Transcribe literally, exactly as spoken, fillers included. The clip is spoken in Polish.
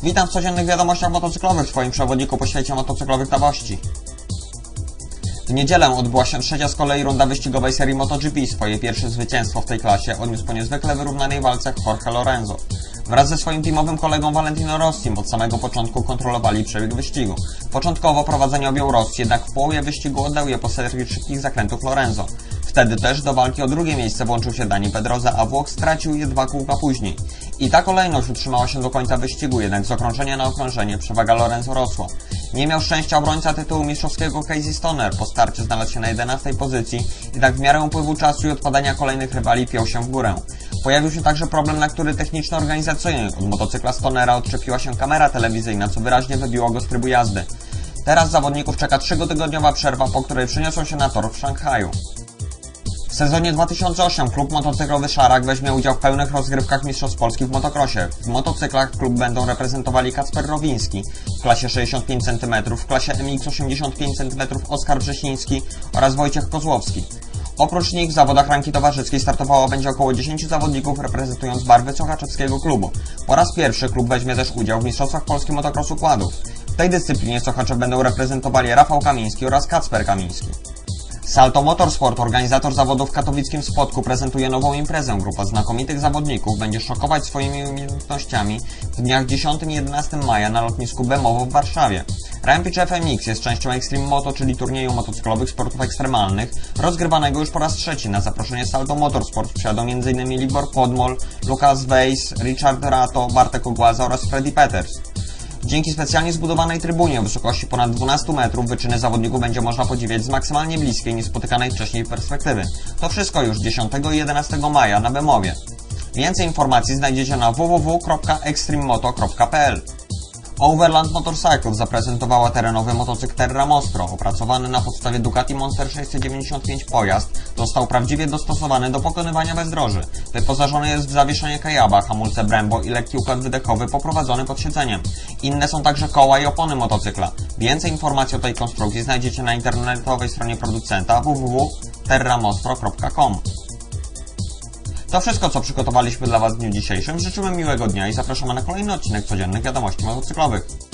Witam w codziennych wiadomościach motocyklowych, Twoim przewodniku po świecie motocyklowych nowości. W niedzielę odbyła się trzecia z kolei runda wyścigowej serii MotoGP. Swoje pierwsze zwycięstwo w tej klasie odniósł po niezwykle wyrównanej walce Jorge Lorenzo. Wraz ze swoim teamowym kolegą Valentino Rossim od samego początku kontrolowali przebieg wyścigu. Początkowo prowadzenie objął Rossi, jednak w połowie wyścigu oddał je po serii szybkich zakrętów Lorenzo. Wtedy też do walki o drugie miejsce włączył się Dani Pedrosa, a Włoch stracił je dwa kółka później. I ta kolejność utrzymała się do końca wyścigu, jednak z okrążenia na okrążenie przewaga Lorenzo rosła. Nie miał szczęścia obrońca tytułu mistrzowskiego Casey Stoner. Po starcie znalazł się na jedenastej pozycji, jednak w miarę upływu czasu i odpadania kolejnych rywali piął się w górę. Pojawił się także problem, na który techniczno-organizacyjnie od motocykla Stonera odczepiła się kamera telewizyjna, co wyraźnie wybiło go z trybu jazdy. Teraz zawodników czeka trzytygodniowa przerwa, po której przeniosą się na tor w Szanghaju. W sezonie dwa tysiące ósmym klub motocyklowy Szarak weźmie udział w pełnych rozgrywkach mistrzostw Polski w motocrossie. W motocyklach klub będą reprezentowali Kacper Rowiński w klasie sześćdziesiąt pięć centymetrów, w klasie M X osiemdziesiąt pięć centymetrów Oskar Wrzesiński oraz Wojciech Kozłowski. Oprócz nich w zawodach ranki towarzyskiej startowało będzie około dziesięciu zawodników reprezentując barwy sochaczewskiego klubu. Po raz pierwszy klub weźmie też udział w mistrzostwach Polski motocrossu kładów. W tej dyscyplinie Sochaczew będą reprezentowali Rafał Kamiński oraz Kacper Kamiński. Salto Motorsport, organizator zawodów w katowickim Spodku, prezentuje nową imprezę. Grupa znakomitych zawodników będzie szokować swoimi umiejętnościami w dniach dziesiątego i jedenastego maja na lotnisku Bemowo w Warszawie. Rampage F M X jest częścią Extreme Moto, czyli turnieju motocyklowych sportów ekstremalnych, rozgrywanego już po raz trzeci. Na zaproszenie Salto Motorsport przyjadą między innymi Libor Podmol, Lukas Weiss, Richard Rato, Bartek Ogłaza oraz Freddy Peters. Dzięki specjalnie zbudowanej trybunie o wysokości ponad dwunastu metrów wyczyny zawodników będzie można podziwiać z maksymalnie bliskiej, niespotykanej wcześniej perspektywy. To wszystko już dziesiątego i jedenastego maja na Bemowie. Więcej informacji znajdziecie na w w w kropka extrememoto kropka p l. Overland Motorcycles zaprezentowała terenowy motocykl Terra Mostro. Opracowany na podstawie Ducati Monster sześćset dziewięćdziesiąt pięć pojazd został prawdziwie dostosowany do pokonywania bezdroży. Wyposażony jest w zawieszenie Kayaba, hamulce Brembo i lekki układ wydechowy poprowadzony pod siedzeniem. Inne są także koła i opony motocykla. Więcej informacji o tej konstrukcji znajdziecie na internetowej stronie producenta w w w kropka terra mostro kropka com. To wszystko, co przygotowaliśmy dla Was w dniu dzisiejszym. Życzymy miłego dnia i zapraszamy na kolejny odcinek codziennych wiadomości motocyklowych.